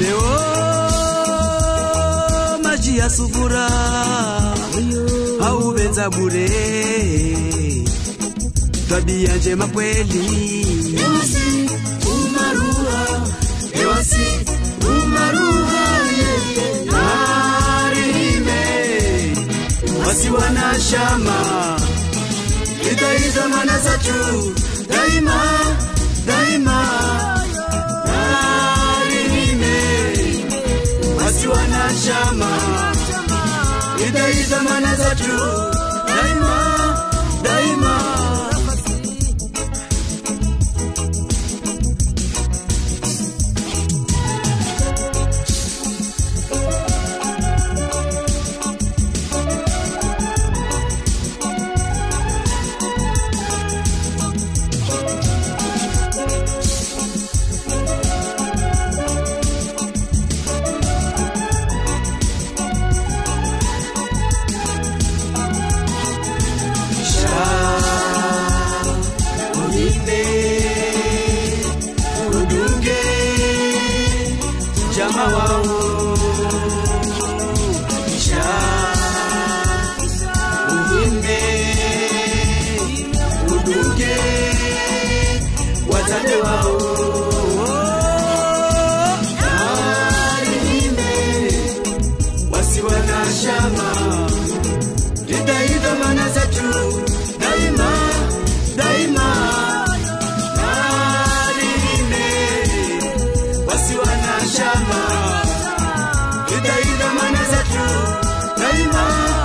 leo maji ya sufura au benza bure tabia njema kweli ewasi umaruha narime wasi wanashama itaiza mana zatu daima narime wasi wanashama itaiza mana zatu daima Jama wao Isha Uhimbe Uduge Wazande wao Narime Wasiwa na shama Itaida mana zatu Daima Shama itaida mana zatu daima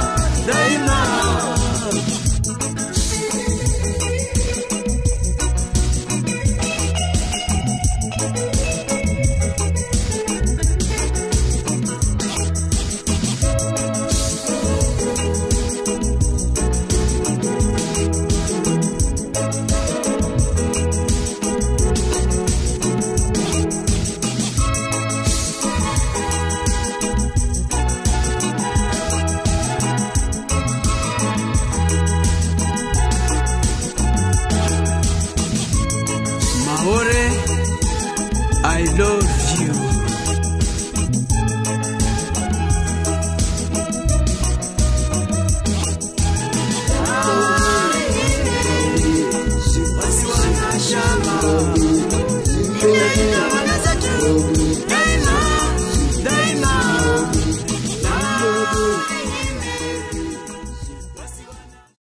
Mahore, I love you. Wasi wanashama